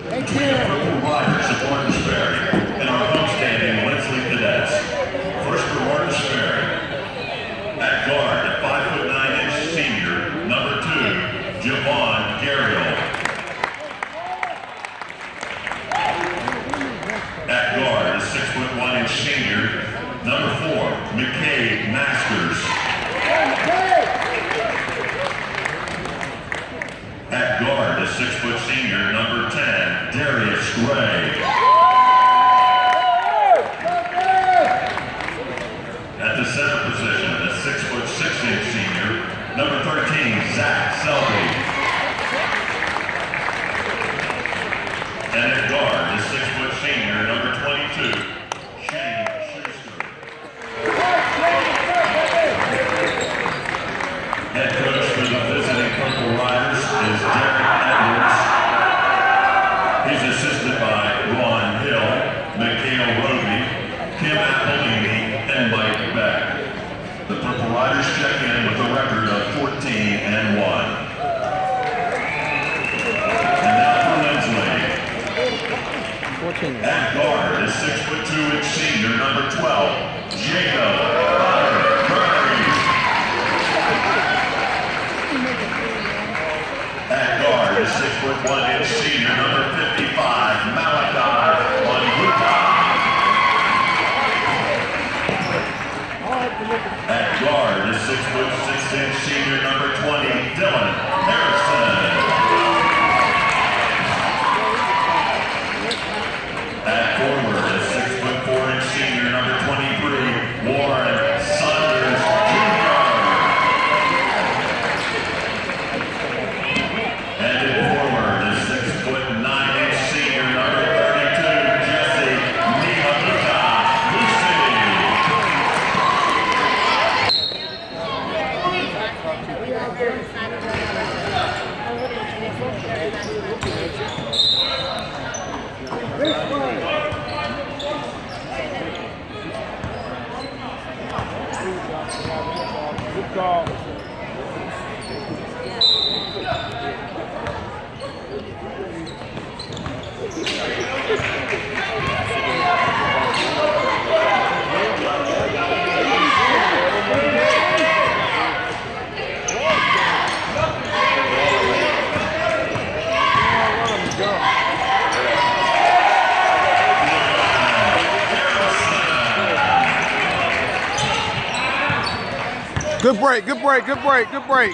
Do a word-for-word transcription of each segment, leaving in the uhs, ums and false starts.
Thank you. Purple Riders of Martins Ferry and our homestanding Wensley Cadets. First for Martins Ferry. At guard, a five foot nine inch senior, number two, Javon Gariel. At guard, a six foot one inch senior, number four, McCabe Masters. At guard, a six foot senior, number ten, Darius Gray. At the center position, a six foot six inch senior, number thirteen, Zach Selby. And at guard, a six foot senior, number twenty-two, Shane Schuster. Head coach for the visiting Purple Riders is Derek Edwards. He's assisted by Ron Hill, Mikhail Roby, Kim Apollini, and Mike Beck. The Purple Riders check in with a record of fourteen and one. And now for Wensley. At guard is six foot two inch senior, number twelve, Jacob Murray. At guard is six foot one inch senior, number fifty-five, Malachi Wanguta. At guard is six foot six inch senior, number twenty, Dylan Harrison. At forward is six foot four inch senior, number twenty-three, Warren Saunders Junior And at forward is six foot nine inch senior, number thirty-two, Jesse Mihaluka Lucy. Good call. Good break, good break, good break, good break.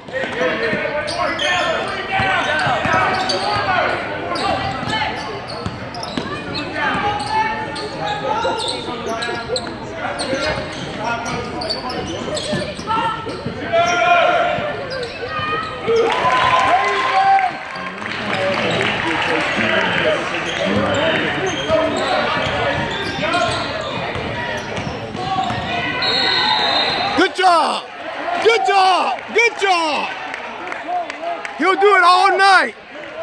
Good job! Good job! Good job! He'll do it all night!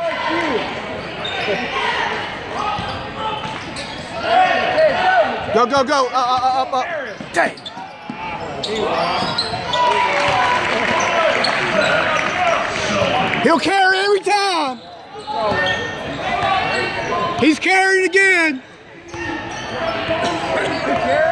Go, go, go! Uh, uh, uh, up, up! Dang! He'll carry every time! He's carrying again!